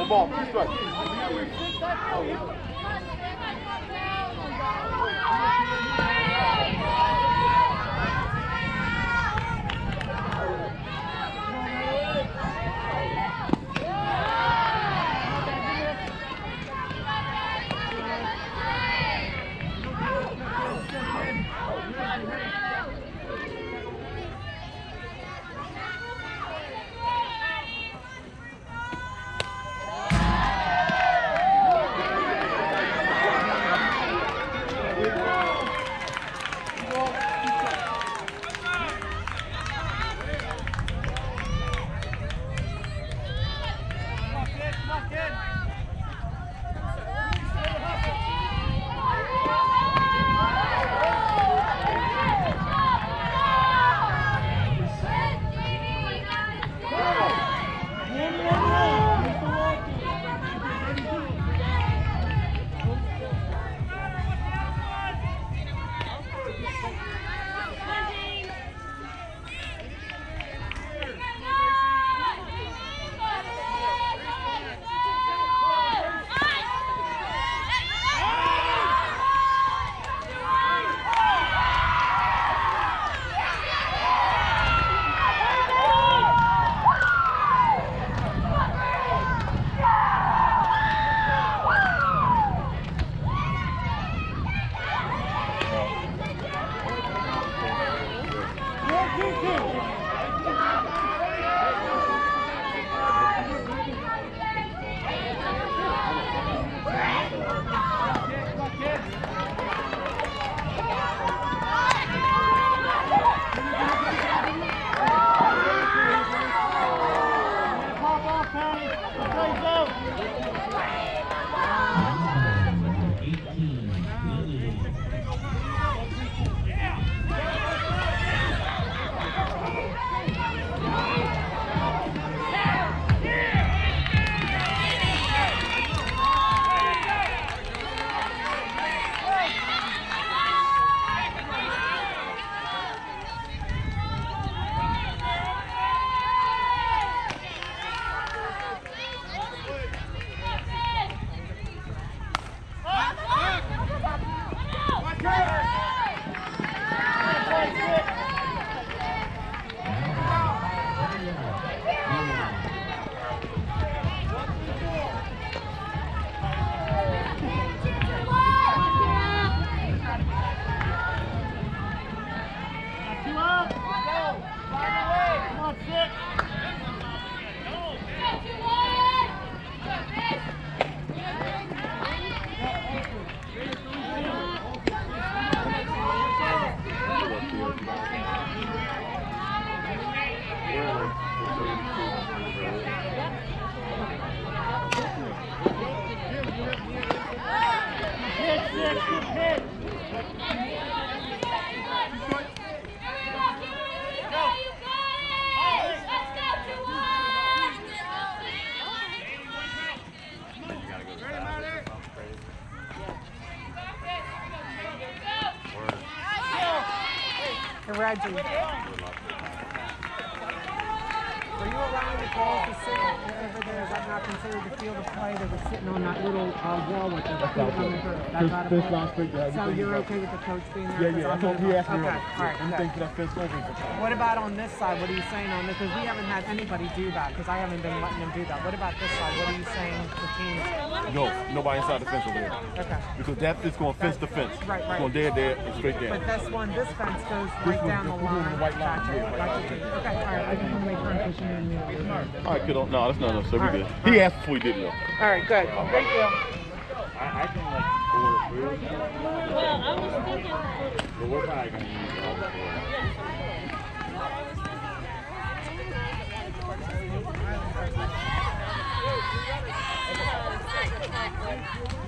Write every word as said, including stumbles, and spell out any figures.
the ball. Three strikes. Reggie. Were you around the ball to sit over there? Is that not considered the field of play that was sitting on that little uh, wall with the field on the group? That's out of play? So you're okay with the coach being there? Yeah, yeah. I told him he asked me. Okay, all right. Anything for that fence over. What about on this side? What are you saying on this? Because we haven't had anybody do that because I haven't been letting them do that. What about this side? What are you saying to teams? No, nobody inside the fence over there. Okay. Because that is going to fence the fence. Right, right. It's going dead, dead, and straight down. But this one, this fence goes right one, down the this one, line. the white line. Gotcha. Yeah, Gotcha. Okay, all right. I just want to make sure I'm pushing in the All right, kiddo. No, that's not enough, sir. We good. Right. He asked before he did it, though. All right, good. Thank you. I, I can like order food. Well, I was thinking. But we're probably going to use all the food. Yeah.